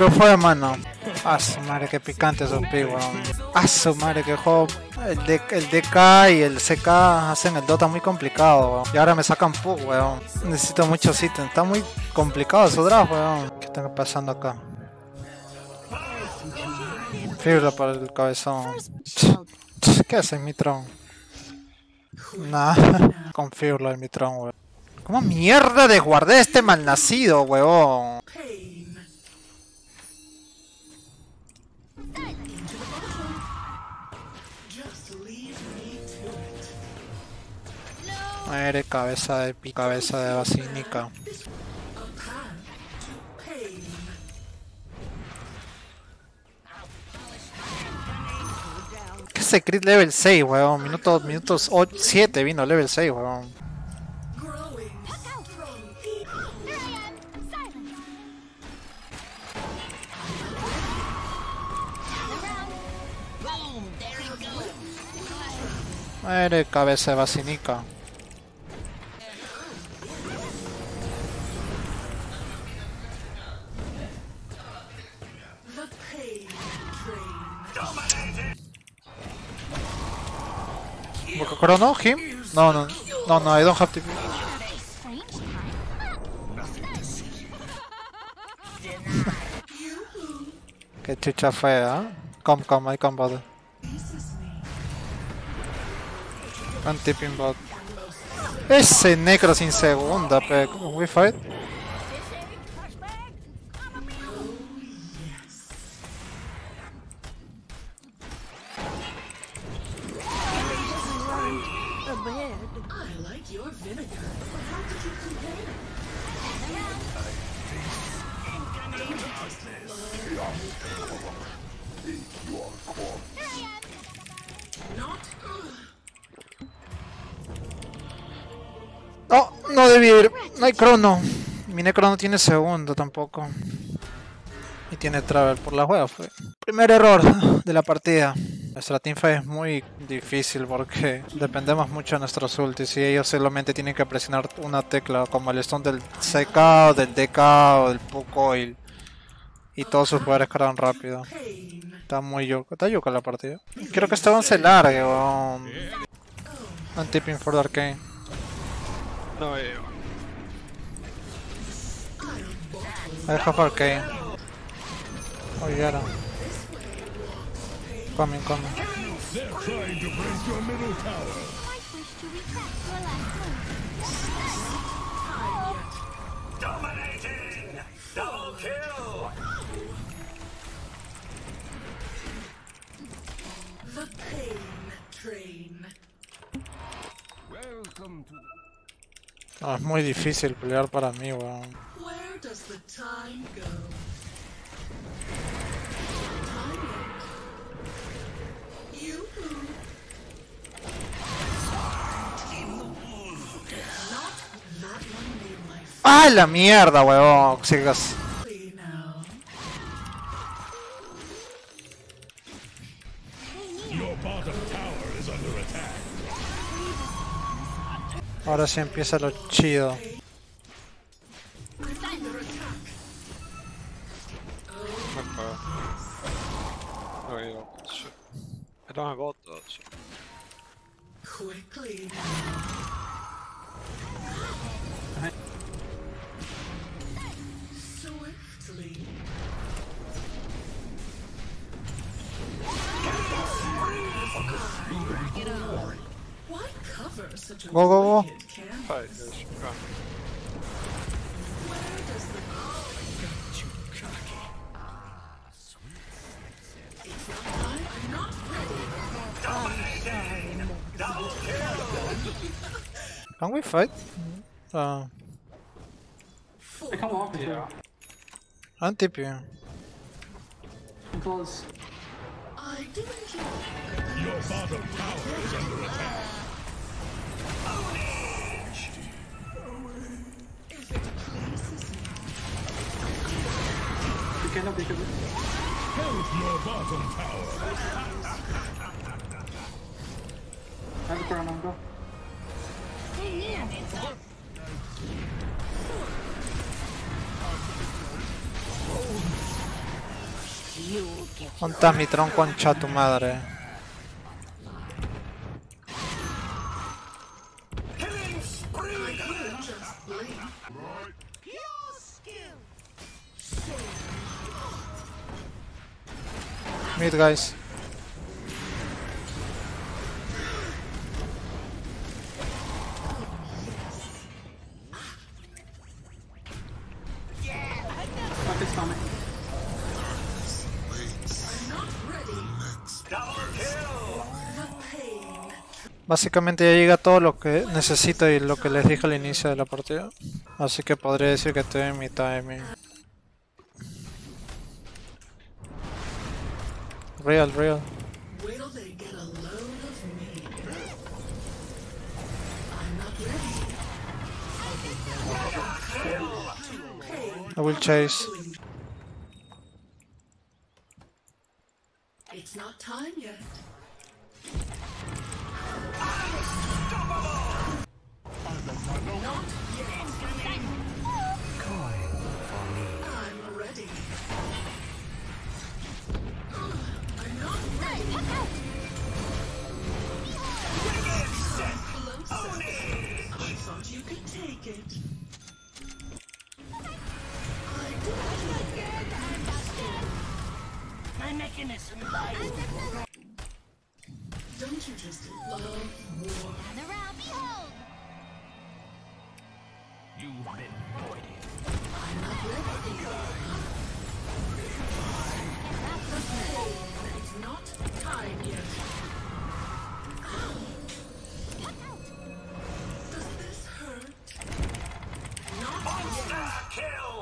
¿Qué fue, mano? A su madre, qué picante esos pi, weón. A su madre, que juego. El DK y el CK hacen el Dota muy complicado, weón. Y ahora me sacan Pug, weón. Necesito muchos ítems. Está muy complicado su draft, weón. ¿Qué está pasando acá? Fibra para el cabezón. ¿Qué hace mi tron? Nah, con fibra de mi tron, weón. ¿Cómo mierda desguardé este malnacido, weón? Eres cabeza de basílica. ¿Qué es ese crit level 6, weón? Minutos 7 vino level 6, weón. Eres cabeza de basílica. ¿Chrono? ¿Him? No, I don't have to be. Qué chucha fea, ¿eh? Come, I come bother. I'm tipping bot. Ese necro sin segunda, pero we fight. Oh, no debí ir. No hay crono. Mi necro no tiene segundo tampoco. Y tiene travel por la juega. Fue primer error de la partida. Nuestra teamfight es muy difícil porque dependemos mucho de nuestros ultis y ellos solamente tienen que presionar una tecla como el stun del CK o del DK o del Pucoil. Y todos sus poderes cargan rápido. Está muy yuca. Está yuca la partida. Quiero que este one se largue, weón. I'm tipping for the arcane. No, I have arcane. Oh, yeah. Coming. They're trying to break your middle tower. Dominating! Double kill! The pain train. Welcome to No, es muy difícil pelear para mí, weón. Where does the time go? ¡Ah, la mierda, weón! Sigas. your bottom tower is under attack. Ahora sí empieza lo chido. I don't have auto. Quickly. Swiftly. Why cover such a Go. wicked canvas? Fight, yes. Go. Where does the I'm not ready. Can we fight? I can't walk with you. I'm tipping. I'm close. I didn't Your bottom tower is under attack. If it pleases me. You cannot make it. Help your bottom tower. I have a crown on go. ¿Dónde está mi tronco, concha tu madre? Killing spree. Just blink. Mid, guys. Fuck his stomach. Double kill. Básicamente ya llega todo lo que necesito y lo que les dije al inicio de la partida. Así que podría decir que estoy en mi timing. Real. Will they get a load of me? I'm not ready. I will chase. It's not time yet. I'm ready. I'm not ready. I thought you could take it. Don't you just love war? You've been voided. I'm not ready. It's not time yet. Does this hurt? Not Monster kill.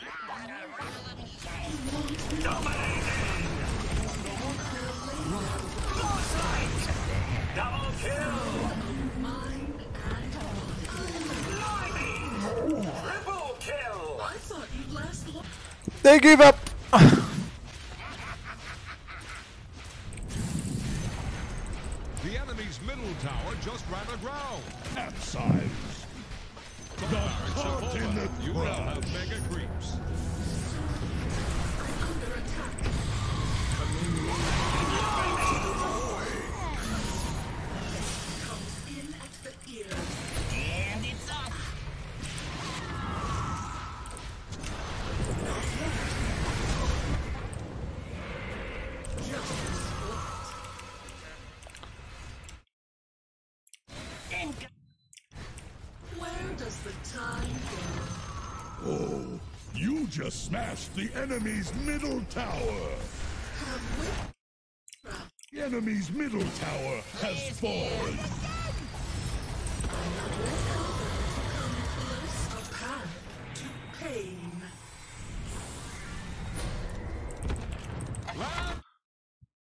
Double kill. mine and Triple kill. I thought you'd last long. They give up! The enemy's middle tower just ran aground. Capsize. The caught in the You now crowd. have mega creeps. Under attack. Comes in at the ears. And it's up. Where does the time go? Oh, you just smashed the enemy's middle tower. Have we? The enemy's middle tower has fallen. I'm not ready.